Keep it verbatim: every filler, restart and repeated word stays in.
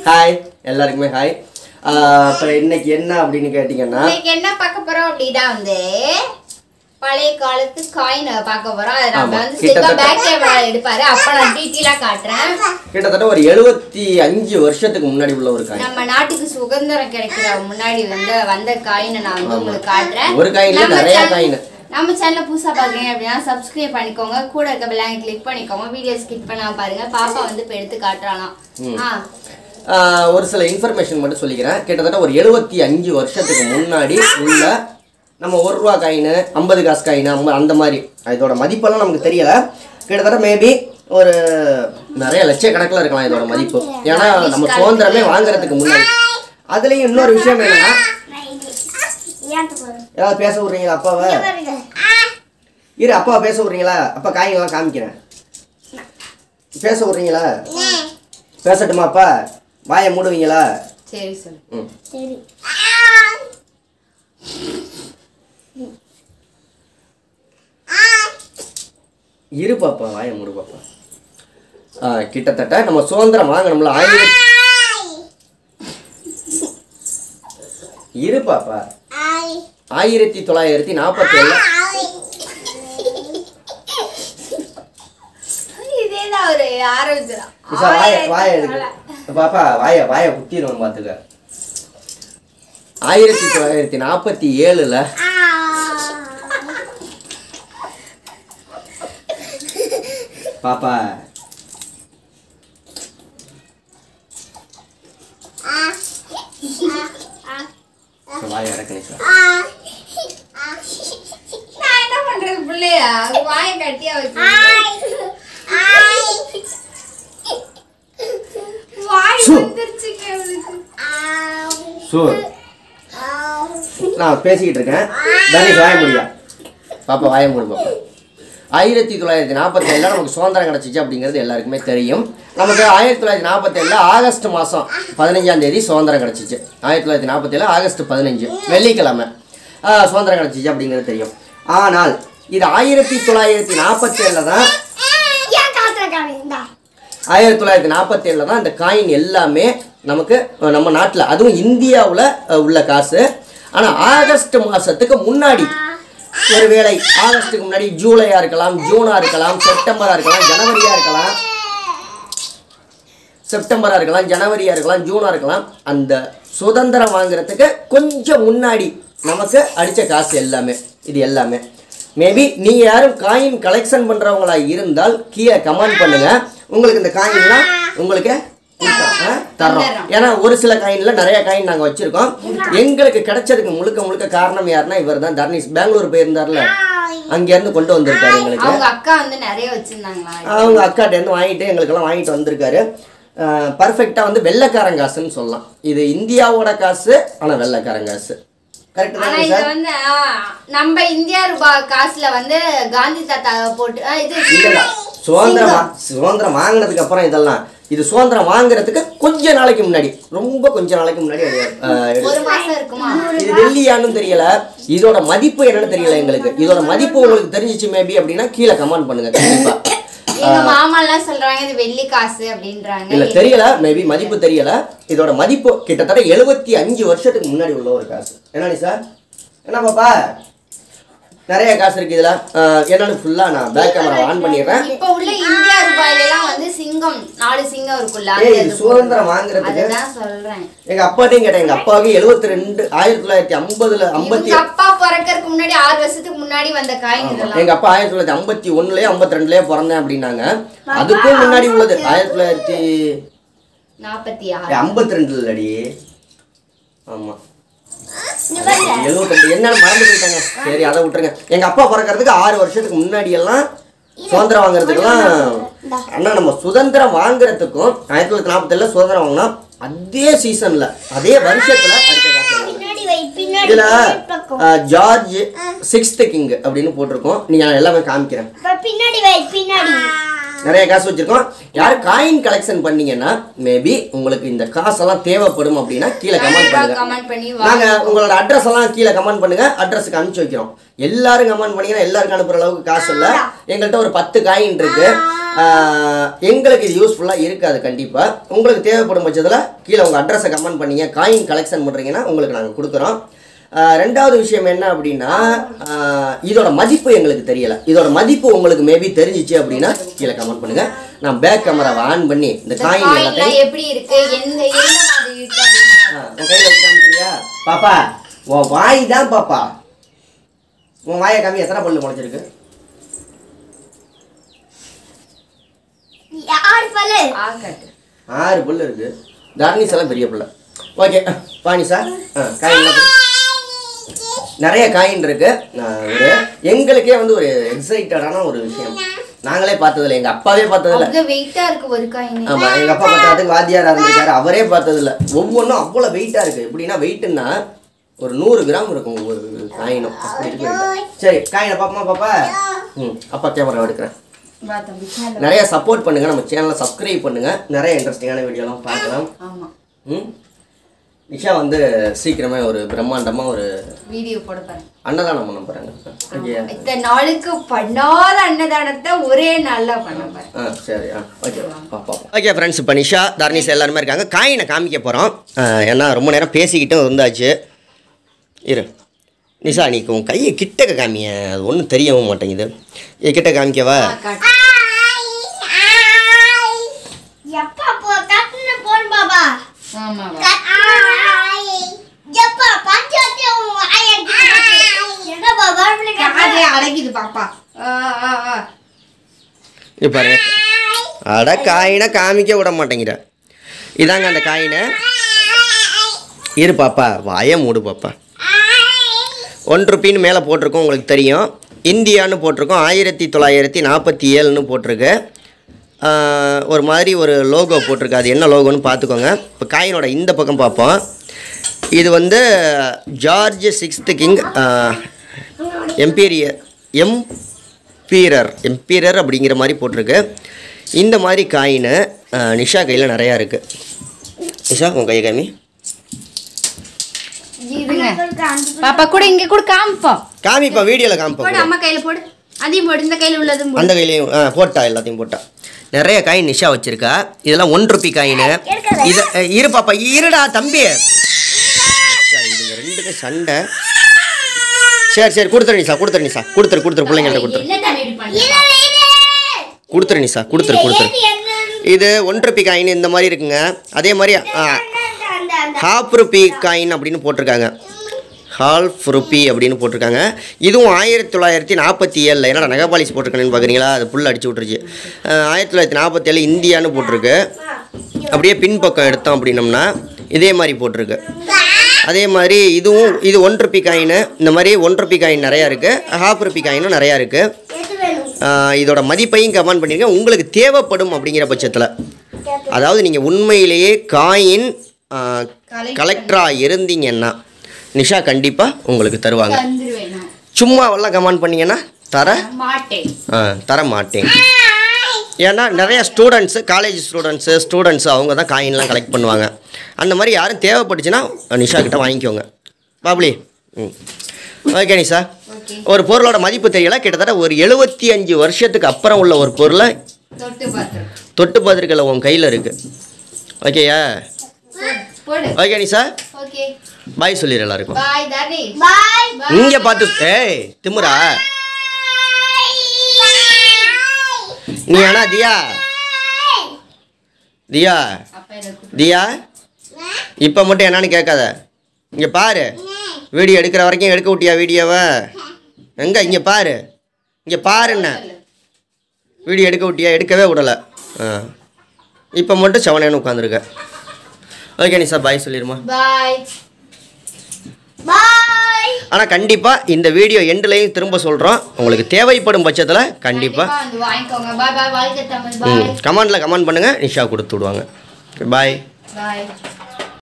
Hi எல்லாருக்குமே hi. அப்புறம் இன்னைக்கு என்ன அப்படின்னு கேட்டிங்கன்னா இன்னைக்கு என்ன பார்க்க போறோம் அப்படின்னா வந்து பழைய காலத்து காயின் பார்க்க போறோம். அதை நம்ம வந்து செல்வா பேக் கேமரா எடுப்பாரு. அப்ப நான் டீட்டெயிலா காட்டுறேன். கிட்டத்தட்ட ஒரு எழுபத்தி அஞ்சு வருஷத்துக்கு முன்னாடி உள்ள ஒரு காயின். நம்ம நாட்டுக்கு சுதந்திரம் கிடைக்கிற முன்னாடி வந்து வந்த காயினை நான் வந்து உங்களுக்கு காட்டுறேன். ஒரு காயின்ல நிறைய காயின். நம்ம சேனலை புதுசாக பார்க்குறீங்க அப்படின்னா சப்ஸ்கிரைப் பண்ணிக்கோங்க. கூட இருக்க பெல் ஐகானை கிளிக் பண்ணிக்கோங்க. வீடியோ ஸ்கிப் பண்ணாம பாருங்க. பாப்பா வந்து இப்போ எடுத்து காட்டுறாலாம். ஒரு சில இன்ஃபர்மேஷன் மட்டும் சொல்லிக்கிறேன். கிட்டத்தட்ட ஒரு எழுபத்தி அஞ்சு வருஷத்துக்கு முன்னாடி உள்ள நம்ம ஒரு ரூபா காயின், ஐம்பது காசு காயின், ஐம்பது அந்த மாதிரி இதோட மதிப்பெல்லாம் நமக்கு தெரியல. கிட்டத்தட்ட மேபி ஒரு நிறைய லட்சக்கணக்கில் இருக்கலாம் இதோட மதிப்பு. ஏன்னா நம்ம சுதந்திரமே வாங்குறதுக்கு முன்னாடி. அதுலேயும் இன்னொரு விஷயம் என்னன்னா, ஏதாவது பேச விட்றீங்களா அப்பாவை? இரு, அப்பாவை பேச விட்றீங்களா? அப்பா காய்கெல்லாம் காமிக்கிறேன். பேச விட்றீங்களா? பேசட்டுமா அப்பா? வாயை மூடுவீங்களா? சரி சொல்லு. ம் சரி. இரு பாப்பா, வாயை மூடு பாப்பா. கிட்டத்தட்ட நம்ம சுதந்திரம் வாங்கணும்ல ஆயிரத்தி இரு பாப்பா ஆயிரத்தி தொள்ளாயிரத்தி நாற்பத்தி ஏழு பாப்பா வாய வாய குத்திடும் பாத்துக்க. ஆயிரத்தி தொள்ளாயிரத்தி நாற்பத்தி ஏழுல பாப்பா வாய அடக்கணே சார். நான் என்ன பண்றது பிள்ளையா? வாய கட்டியா வச்சு நான் பேசிக்கிட்டு இருக்கேன். தனிஷ் வாய முடியா பாப்பா, வாய மூடு பாப்பா. ஆயிரத்தி தொள்ளாயிரத்தி நாற்பத்தி ஏழுல நமக்கு சுதந்திரம் கிடச்சிச்சு அப்படிங்கிறது எல்லாருக்குமே தெரியும். நமக்கு ஆயிரத்தி தொள்ளாயிரத்தி நாற்பத்தி ஏழுல ஆகஸ்ட் மாதம் பதினஞ்சாம் தேதி சுதந்திரம் கிடச்சிச்சு. ஆயிரத்தி தொள்ளாயிரத்தி நாற்பத்தி ஏழு ஆகஸ்ட் பதினஞ்சு வெள்ளிக்கிழமை சுதந்திரம் கிடச்சிச்சு அப்படிங்கிறது தெரியும். ஆனால் இது ஆயிரத்தி தொள்ளாயிரத்தி நாற்பத்தி ஏழுல தான் ஆயிரத்தி தொள்ளாயிரத்தி நாற்பத்தி ஏழுல தான் இந்த காயின் எல்லாமே நமக்கு நம்ம நாட்டில், அதுவும் இந்தியாவில் உள்ள காசு. ஆனால் ஆகஸ்ட் மாதத்துக்கு முன்னாடி, ஒருவேளை ஆகஸ்ட்டுக்கு முன்னாடி ஜூலையா இருக்கலாம், ஜூனா இருக்கலாம், செப்டம்பரா இருக்கலாம், ஜனவரியா இருக்கலாம், செப்டம்பரா இருக்கலாம், ஜனவரியா இருக்கலாம், ஜூனா இருக்கலாம். அந்த சுதந்திரம் வாங்குறதுக்கு கொஞ்சம் முன்னாடி நமக்கு அடித்த காசு எல்லாமே இது எல்லாமே. மேபி நீங்கள் யாரும் காயின் கலெக்ஷன் பண்ணுறவங்களா இருந்தால் கீழே கமெண்ட் பண்ணுங்க. உங்களுக்கு இந்த காயின்லாம் உங்களுக்கு தர்றோம். ஏன்னா ஒரு சில காயின்ல நிறைய காயின் நாங்கள் வச்சிருக்கோம். எங்களுக்கு கிடைச்சதுக்கு முழுக்க முழுக்க காரணம் யாருன்னா இவர் தான். தர்னிஷ் பெங்களூர் போயிருந்தார்ல, அங்கேருந்து கொண்டு வந்திருக்காரு எங்களுக்கு. அவங்க அக்கா வந்து நிறைய வச்சிருந்தாங்களா, அவங்க அக்காட்ட இருந்து வாங்கிட்டு எங்களுக்கெல்லாம் வாங்கிட்டு வந்திருக்காரு. பர்ஃபெக்டாக வந்து வெள்ளைக்காரன் காசுன்னு சொல்லலாம். இது இந்தியாவோட காசு, ஆனால் வெள்ளைக்காரன் காசு. நம்ம இந்தியா ரூபாய் காசுல வந்து காந்தி தாத்தா போட்டு இது சுதந்திரம் சுதந்திரம் வாங்கினதுக்கு அப்புறம் இதெல்லாம் இது சுதந்திரம் வாங்குறதுக்கு கொஞ்ச நாளைக்கு முன்னாடி, ரொம்ப கொஞ்ச நாளைக்கு முன்னாடி ஒரு மாசம் இருக்குமா. இது வெள்ளியான்னு தெரியல, இதோட மதிப்பு என்னன்னு தெரியல எங்களுக்கு. இதோட மதிப்பு உங்களுக்கு தெரிஞ்சிச்சு மேபி அப்படின்னா கீழே கமெண்ட் பண்ணுங்க. கண்டிப்பா எங்க மாமா எல்லாம் சொல்றாங்க இது வெள்ளி காசு அப்படின்றாங்க. இல்ல தெரியல, மேபி மதிப்பு தெரியல. இதோட மதிப்பு கிட்டத்தட்ட எழுபத்தி அஞ்சு வருஷத்துக்கு முன்னாடி உள்ள ஒரு காசு. என்ன சார்? என்ன பாப்பா நிறைய காசு இருக்கு இதுல. என்னன்னு ஃபுல்லா நான் பேக் கேமரா ஆன் பண்ணிடுறேன். இப்போ உள்ள இந்தியா ரூபாயில எல்லாம் வந்து சிங்கம், நாலு சிங்கம் இருக்குல்ல, அது சுதந்திரம் வாங்குறதுக்கு அதான் சொல்றேன். எங்க அப்பாட்டையும் கேட்டேன். எங்க அப்பாவுக்கு எழுபத்தி ரெண்டு ஆயிரத்தி தொள்ளாயிரத்தி ஐம்பதுல ஐம்பத்தி அப்பா பிறக்கிறதுக்கு முன்னாடி ஆறு வருஷத்துக்கு முன்னாடி வந்த காயின் இதெல்லாம். எங்க அப்பா ஆயிரத்தி தொள்ளாயிரத்தி ஐம்பத்தி ஒண்ணுலயே ஐம்பத்தி ரெண்டுலயே பிறந்தேன் அப்படின்னாங்க. அதுக்கும் முன்னாடி உள்ளது ஆயிரத்தி தொள்ளாயிரத்தி நாற்பத்தி ஆறு ஐம்பத்தி ரெண்டுல இல்லடி. ஆமா எழுபத்தி ரெண்டு என்னன்னு மறந்து போயிட்டாங்க. சரி அதை விட்டுருங்க. எங்க அப்பா பிறக்கிறதுக்கு ஆறு வருஷத்துக்கு முன்னாடி எல்லாம் சுதந்திரம் வாங்குறதுக்கெல்லாம், ஆனா நம்ம சுதந்திரம் வாங்குறதுக்கும் ஆயிரத்தி தொள்ளாயிரத்தி நாற்பத்தி ஏழுல சுதந்திரம் வாங்கினா அதே சீசன்ல அதே வருஷத்துல அடிக்க காசு. இதுல ஜார்ஜ் சிக்ஸ்த் கிங் அப்படின்னு போட்டிருக்கோம். நீங்க எல்லாமே காமிக்கிறேன். நிறைய காசு வச்சிருக்கோம். யாரும் காயின் கலெக்ஷன் பண்ணீங்கன்னா மேபி உங்களுக்கு இந்த காசெல்லாம் தேவைப்படும் அப்படின்னா கீழே கமெண்ட் பண்ணுங்க. நாங்க உங்களோட அட்ரஸ் எல்லாம் கீழே கமெண்ட் பண்ணுங்க, அட்ரஸுக்கு அனுப்பிச்சு வைக்கிறோம். எல்லாரும் கமெண்ட் பண்ணீங்கன்னா எல்லாருக்கும் அனுப்புற அளவுக்கு காசு இல்லை. எங்கள்கிட்ட ஒரு பத்து காயின் இருக்கு. எங்களுக்கு இது யூஸ்ஃபுல்லாக இருக்காது. கண்டிப்பாக உங்களுக்கு தேவைப்படும் பட்சத்தில் கீழே உங்கள் அட்ரஸை கமெண்ட் பண்ணிங்க. காயின் கலெக்ஷன் பண்ணுறீங்கன்னா உங்களுக்கு நாங்கள் கொடுக்குறோம். ரெண்டாவது விஷயம் என்ன அப்படின்னா, இதோட மதிப்பு எங்களுக்கு தெரியலை. இதோட மதிப்பு உங்களுக்கு மேபி தெரிஞ்சிச்சு அப்படின்னா கீழே கமெண்ட் பண்ணுங்க. நான் பேக் கேமராவை ஆன் பண்ணி இந்த காயின் எல்லாத்தையும் எப்படி இருக்கு எந்த எந்த மாதிரி இருக்கு உன் கையில் வச்சு காமிக்கிறியா? பாப்பா உன் வாய் தான் பாப்பா, உன் வாயை காமி. எத்தனை பல்லு முளைச்சிருக்கு? ஆறு பல்லு இருக்கு. தர்னிஸ் எல்லாம் பெரிய பிள்ளை. ஓகே பாணி சார், காயின் நிறைய காயின் இருக்கு. ஒரு எங்களுக்கே வந்து ஒரு எக்ஸைட்டடான ஒரு விஷயம். நாங்களே பார்த்ததில்ல, எங்க அப்பாவே பார்த்ததில்ல. வெயிட்டா இருக்கு ஒரு காயின். ஆமா, எங்க அப்பா பார்த்ததுக்கு வாத்தியாரா இருந்திருக்காரு, அவரே பார்த்ததில்ல. ஒவ்வொன்றும் அவ்வளோ வெயிட்டா இருக்கு. எப்படின்னா வெயிட்னா ஒரு நூறு கிராம் இருக்கும் ஒவ்வொரு காயினும். அப்படி இருக்கு. சரி காயினை பாப்பமா பாப்பா. ம் அப்பா கேமரா எடுக்கிறேன். நிறைய சப்போர்ட் பண்ணுங்க, நம்ம சேனலை சப்ஸ்கிரைப் பண்ணுங்க. நிறைய இன்ட்ரெஸ்டிங்கான வீடியோலாம் பார்க்கலாம். ம் நிஷா வந்து சீக்கிரமே ஒரு பிரம்மாண்டமா ஒரு வீடியோ போட போறேன். அன்னதானம் பண்ண போறாங்க. இத்தனை நாளுக்கு பண்ணாத அன்னதானத்தை ஒரே நாள்ல பண்ண போறேன். ஆ சரி. ஆ ஓகே பாப்பா. ஓகே ஃப்ரெண்ட்ஸ், இப்போ நிஷா தர்னிஸ் எல்லாருமே இருக்காங்க. காயினை காமிக்க போகிறோம். ஏன்னா ரொம்ப நேரம் பேசிக்கிட்டும் இருந்தாச்சு. இரு நிஷா, நீ உன் கையை கிட்டக்க காமிய, அது ஒன்றும் தெரியவும் மாட்டேங்குது. கிட்ட காமிக்கவா? பாரு, அட காயினை காமிக்க விட மாட்டேங்கிற. இதாங்க அந்த காயினை. இரு பாப்பா, வாய மூடு பாப்பா. ஒன் ருப்பின்னு மேலே போட்டிருக்கோம், உங்களுக்கு தெரியும். இந்தியான்னு போட்டிருக்கோம். ஆயிரத்தி தொள்ளாயிரத்தி நாற்பத்தி ஏழுன்னு போட்டிருக்கு. ஒரு மாதிரி ஒரு லோகோ போட்டிருக்கு. அது என்ன லோகோன்னு பார்த்துக்கோங்க. இப்போ காயினோட இந்த பக்கம் பார்ப்போம். இது வந்து George sixth king emperor emperor emperor அப்படிங்கிற மாதிரி போட்டிருக்கு. இந்த மாதிரி காயின் நிஷா கையில் நிறையா இருக்குது. நிஷா உன் கையை காமி. பாப்பா கூட இங்க கூட காமிப்போம். காமிப்பா, வீடியோல காமிப்போம். போடு, அம்மா கையில போடு. அதையும் போடு, இந்த கையில உள்ளதும் போடு. அந்த கையிலையும் போட்டா, எல்லாத்தையும் போட்டா. நிறைய காயின் நிஷா வச்சிருக்கா. இதெல்லாம் ஒன் ருப்பி காயின். இது இரு பாப்பா, இருடா தம்பி. இதுங்க ரெண்டுக்கு சண்டை. சரி சரி கொடுத்துரு நிஷா, கொடுத்துரு நிஷா, கொடுத்துரு கொடுத்துரு பிள்ளைங்கள்ட்ட கொடுத்துரு கொடுத்துரு நிஷா, கொடுத்துரு கொடுத்துரு. இது ஒன் ருப்பி காயின் இந்த மாதிரி இருக்குங்க. அதே மாதிரி ஹாஃப் ருப்பி காயின் அப்படின்னு போட்டிருக்காங்க. ஹால்ஃப் ருப்பி அப்படின்னு போட்டிருக்காங்க. இதுவும் ஆயிரத்தி தொள்ளாயிரத்தி நாற்பத்தி ஏழில் என்னடா நகபாலிஸ் போட்டிருக்கேன்னு பார்க்குறீங்களா? அது புல் அடிச்சு விட்ருச்சு. ஆயிரத்தி தொள்ளாயிரத்தி நாற்பத்தி ஏழு இந்தியான்னு போட்டிருக்கு. அப்படியே பின்பக்கம் எடுத்தோம் அப்படின்னம்னா இதே மாதிரி போட்டிருக்கு. அதே மாதிரி இதுவும் இது ஒன் ருப்பி காயின். இந்த மாதிரி ஒன் ருப்பி காயின் நிறையா இருக்குது. ஹாஃப் ருப்பி காயினும் நிறையா இருக்குது. இதோட மதிப்பையும் கமெண்ட் பண்ணியிருக்கேன். உங்களுக்கு தேவைப்படும் அப்படிங்கிற பட்சத்தில், அதாவது நீங்கள் உண்மையிலேயே காயின் கலெக்டராக இருந்தீங்கன்னா நிஷா கண்டிப்பாக உங்களுக்கு தருவாங்க. சும்மாவெல்லாம் கமெண்ட் பண்ணிங்கன்னா தர மாட்டேன் தர மாட்டேன். ஏன்னா நிறையா ஸ்டூடெண்ட்ஸு, காலேஜ் ஸ்டூடெண்ட்ஸு ஸ்டூடெண்ட்ஸு அவங்க தான் காயின்லாம் கலெக்ட் பண்ணுவாங்க. அந்த மாதிரி யாரும் தேவைப்பட்டுச்சுன்னா நிஷா கிட்ட வாங்கிக்கோங்க. பாப்ளி. ம் ஓகே நிஷா, ஒரு பொருளோட மதிப்பு தெரியல. கிட்டத்தட்ட ஒரு எழுபத்தி அஞ்சு வருஷத்துக்கு அப்புறம் உள்ள ஒரு பொருளை தொட்டு பார்த்துருக்கல உன் கையில் இருக்குது. ஓகேயா? ஓகே நிஷா, பாய் சொல்லிடு எல்லாருக்கும். இங்க பார்த்து ஏய் திமுறா நீ. ஆனா தியா தியா தியா இப்போ மட்டும் என்னன்னு கேட்காத. இங்கே பாரு, வீடியோ எடுக்கிற வரைக்கும் எடுக்க விட்டியா வீடியோவை? எங்கே இங்கே பாரு, இங்கே பாருண்ண. வீடியோ எடுக்க விட்டியா? எடுக்கவே விடலை. ஆ இப்போ மட்டும் செவனேன்னு உட்காந்துருக்க. ஓகே நிஷா, பாய் சொல்லிடுமா? பாய். ஆனால் கண்டிப்பாக இந்த வீடியோ எண்ட்லையும் திரும்ப சொல்கிறோம். உங்களுக்கு தேவைப்படும் பட்சத்தில் கண்டிப்பாக கமெண்டில் கமெண்ட் பண்ணுங்கள். நிஷா கொடுத்து விடுவாங்க. பாய்.